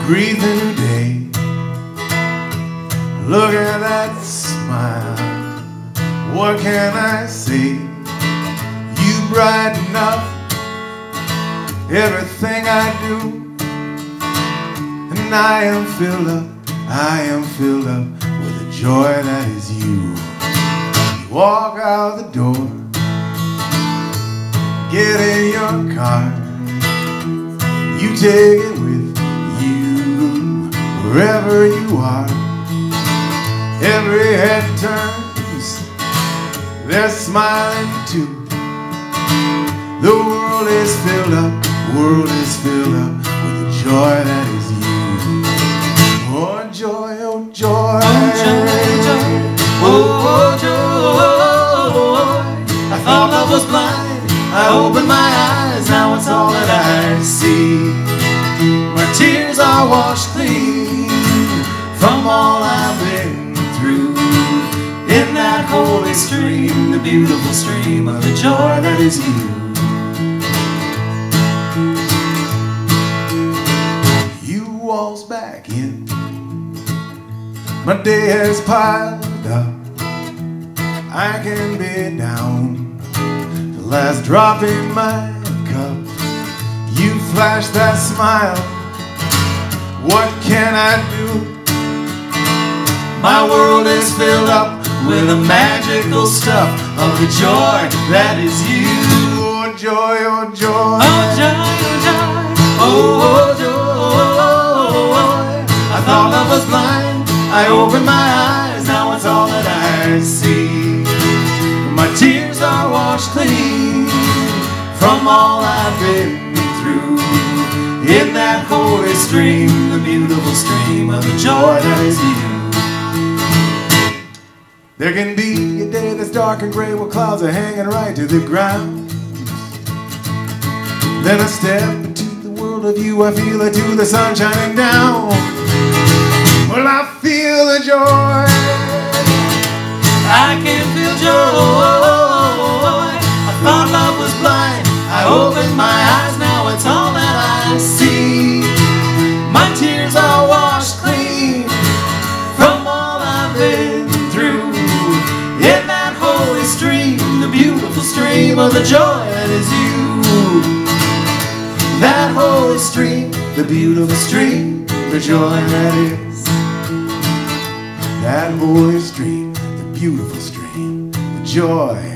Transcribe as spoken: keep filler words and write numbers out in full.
breathe a new day. Look at that smile, what can I say? You brighten up everything I do, and I am filled up, I am filled up with the joy that is you. You walk out the door, get in your car, you take it with you wherever you are. Every head turns, they're smiling too. The world is filled up, world is filled up with the joy that is you. Oh joy, oh joy, oh joy, joy. Oh, oh joy. I thought love was blind, I opened my eyes, now it's all that I see. My tears are washed clean from all I've been through. In that holy stream, the beautiful stream of the joy that is you. You waltz back in, my day has piled up, I can be down, the last drop in my cup. You flash that smile, what can I do? My world is filled up with the magical stuff of the joy that is you. Oh joy, oh joy, oh joy, oh joy, oh joy. I thought love was blind, I opened my eyes, now it's all that I see. My tears are washed clean from all I've been through. In that holy stream, the beautiful stream of the joy that is you. There can be a day that's dark and gray where clouds are hanging right to the ground. Then I step into the world of you, I feel it too, the sun shining down. Well, I feel the joy, I can feel joy. I thought love was blind, I opened my eyes, now it's all that I see. My tears are washed clean from all I've been through. In that holy stream, the beautiful stream of the joy that is you. That holy stream, the beautiful stream, the joy that is. that holy stream, the beautiful stream, the joy